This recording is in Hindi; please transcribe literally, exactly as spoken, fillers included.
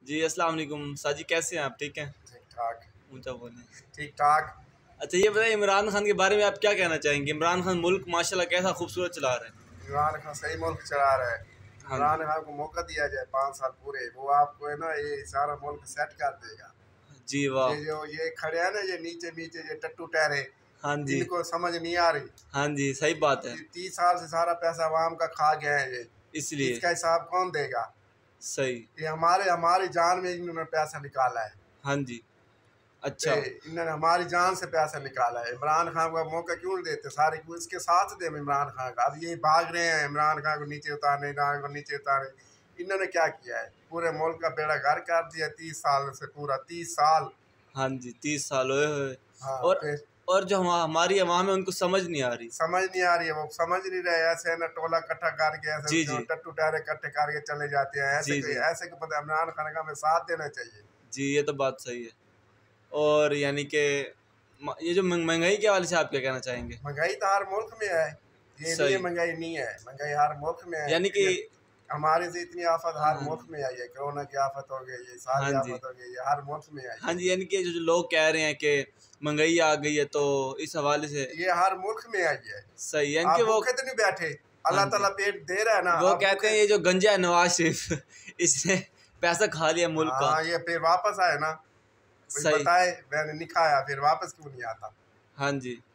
जी अस्सलाम वालेकुम साजी, कैसे हैं आप? ठीक हैं? ठीक ठाक। ऊंचा बोलें। ठीक ठाक। अच्छा ये बताइए, इमरान खान के बारे में आप क्या कहना चाहेंगे? इमरान खान मुल्क माशाल्लाह कैसा खूबसूरत चला रहा है। इमरान खान सही मुल्क चला रहा है। हाँ इमरान जी। खान को मौका दिया जाए पाँच साल पूरे, वो आपको है ना ये सारा मुल्क सेट कर देगा। जी वाह। ये जो ये खड़े हैं ना, ये नीचे नीचे ये टट्टू टहरे, हाँ जी। इनको समझ नहीं आ रही। हाँ जी सही बात है। तीस साल से सारा पैसा आवाम का खा गया है ये, इसलिए इसका हिसाब कौन देगा? सही। ये हमारे हमारी जान में इन्होंने पैसा निकाला है। हाँ जी। अच्छा। इन्होंने हमारी जान से पैसा निकाला है। इमरान खान को मौका क्यों नहीं देते? सारे को इसके साथ दे इमरान खान का। अब ये भाग रहे हैं इमरान खान को नीचे उतारने, इमरान को नीचे उतारने। इन्होंने क्या किया है? पूरे मुल्क का बेड़ा गर्क कर दिया तीस साल से, पूरा तीस साल। हाँ जी तीस साल हुए हुए। हाँ, और और जो हम हमारी अवाम है उनको समझ नहीं आ रही। समझ नहीं आ रही है, वो समझ नहीं रहे। ऐसे ना टोला इकट्ठा करके ऐसे जी जी टट्टू टारे इकट्ठे करके चले जाते हैं। ऐसे जी जी ऐसे को पता इमरान खान का हमें साथ देना चाहिए। जी ये तो बात सही है। और यानी कि ये जो महंगाई के हवाले से आप क्या कहना चाहेंगे? महंगाई तो हर मुल्क में है, ये नहीं है महंगाई नहीं है। महंगाई हर मुल्क में है। यानी कि हमारे से इतनी आफत हर हाँ मुल्क में आई है। कोरोना की आफत हो गई, ये हाँ सारी जी आफत हो गई, ये हर मुल्क में आई हाँ है। जी। यानी कि जो जो लोग कह रहे हैं कि महंगाई आ गई है, तो इस हवाले से ये हर मुल्क में आई है। सही यानी कि वो भूखे तो नहीं बैठे, अल्लाह ताला पेट दे रहा है ना। वो कहते हैं ये जो गंजा है नवाज शरीफ इसने पैसा खा लिया मुल्क का। हाँ, ये फिर वापस आए ना, सही बताए मैंने नहीं खाया, फिर वापस क्यों नहीं आता? हाँ जी।